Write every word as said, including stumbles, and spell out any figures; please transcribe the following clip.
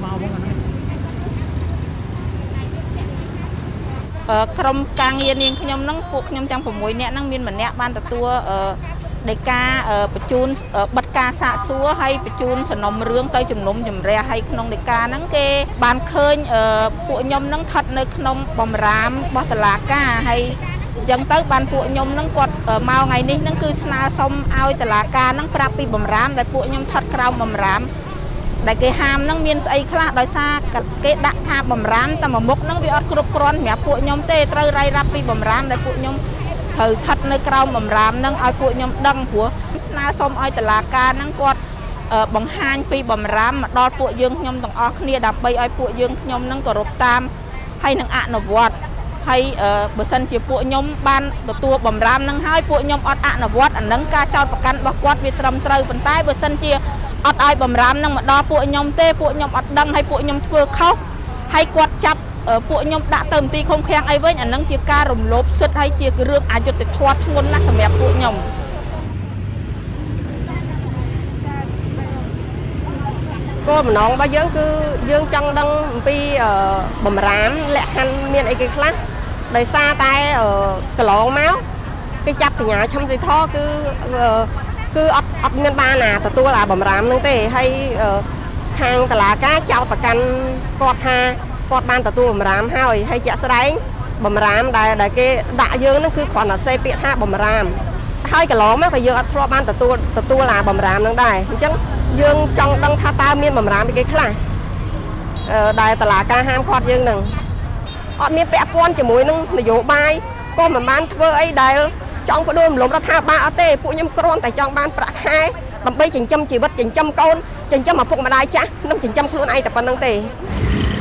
ក្រុមការងារនាងខ្ញុំនឹងពួកខ្ញុំទាំង6នាក់នឹងមានម្នាក់បានទទួលដោយការបញ្ជូនប័ណ្ណការសាកសួរហើយបញ្ជូនសំណុំរឿងទៅជំនុំជម្រះហើយក្នុងដោយការហ្នឹងគេបានឃើញពួកខ្ញុំនឹងស្ថិតនៅក្នុងបំរាមរបស់តុលាការហើយអញ្ចឹងទៅបានពួកខ្ញុំនឹងគាត់មកថ្ងៃនេះនឹងគឺស្នើសុំឲ្យតុលាការនឹងប្រាប់ពីបំរាមដែលពួកខ្ញុំស្ថិតក្រោមបំរាមដែលគេហាមនឹងមានស្អីខ្លះដោយសារគេដាក់ថាបំរាមតែមួយមុខនឹងវាអត់គ្រប់គ្រាន់សម្រាប់ពួកខ្ញុំទេត្រូវរាយរាប់ពីបំរាមដែលពួកខ្ញុំត្រូវស្ថិតនៅក្រោមបំរាមនឹងឲ្យពួកខ្ញុំដឹងព្រោះស្នើសុំឲ្យតុលាការនឹងគាត់បង្ហាញពីបំរាមមកដល់ពួកយើងខ្ញុំទាំងអស់គ្នាដើម្បីឲ្យពួកយើងខ្ញុំនឹងគោរពតាមហើយនឹងអនុវត្តហើយបើសិនជាពួកខ្ញុំបានទទួលបំរាមនឹងហើយពួកខ្ញុំអត់អនុវត្តអានឹងការចោទប្រកាន់របស់គាត់វាត្រឹមត្រូវប៉ុន្តែបើសិនជាអត់ឲ្យបំរាមនឹងមកដល់ពួកខ្ញុំទេពួកខ្ញុំអត់ដឹងហើយពួកខ្ញុំធ្វើខុសហើយគាត់ចាប់ពួកខ្ញុំដាក់ទៅមន្ទីរឃុំឃាំងអីវិញអានឹងជាការរំលោភសិទ្ធិហើយជារឿងអយុត្តិធម៌ធ្ងន់ណាស់សម្រាប់ពួកខ្ញុំគោលបំណងរបស់យើងគឺយើងចង់ដឹងអំពីបំរាមលក្ខខណ្ឌមានអីគេខ្លះដោយសារតែកន្លងមកគេចាប់កញ្ញាឈឹមស៊ីធគឺគឺអត់អត់មានបានណាទទួលអាបំរាមហ្នឹងទេហើយខាងតុលាការចោទប្រកាន់គាត់ថាគាត់បានទទួលបំរាមហើយហើយជាក់ស្ដែងបំរាមដែលដែលគេដាក់យើងហ្នឹងគឺគ្រាន់តែសេពាក្យថាបំរាមហើយកន្លងមកក៏យើងអត់ធ្លាប់បានទទួលទទួលអាបំរាមហ្នឹងដែរអញ្ចឹងយើងចង់ដឹងថាតើមានបំរាមពីគេខ្លះដែលតុលាការហាមឃាត់យើងហ្នឹងអត់មានពាក់ព័ន្ធជាមួយនឹងនយោបាយក៏មិនបានធ្វើអីដែលចង់បដូររំលំរដ្ឋាភិបាលអត់ទេពួកខ្ញុំគ្រាន់តែចង់បានប្រាក់ខែដើម្បីចិញ្ចឹមជីវិតចិញ្ចឹមកូនចិញ្ចឹមឪពុកម្ដាយចាស់និងចិញ្ចឹមខ្លួនឯងតែប៉ុណ្្នឹងទេ